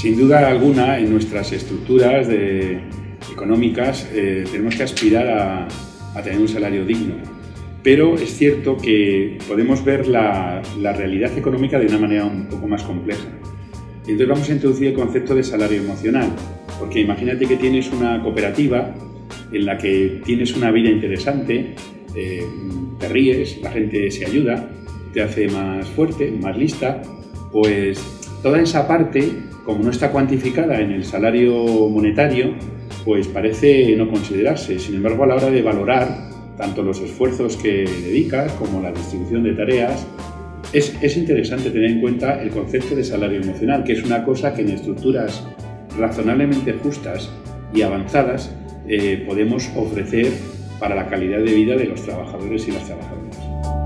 Sin duda alguna, en nuestras estructuras económicas tenemos que aspirar a tener un salario digno. Pero es cierto que podemos ver la realidad económica de una manera un poco más compleja. Y entonces vamos a introducir el concepto de salario emocional, porque imagínate que tienes una cooperativa en la que tienes una vida interesante, te ríes, la gente se ayuda, te hace más fuerte, más lista, pues toda esa parte, como no está cuantificada en el salario monetario, pues parece no considerarse. Sin embargo, a la hora de valorar tanto los esfuerzos que dedicas como la distribución de tareas, es interesante tener en cuenta el concepto de salario emocional, que es una cosa que en estructuras razonablemente justas y avanzadas podemos ofrecer para la calidad de vida de los trabajadores y las trabajadoras.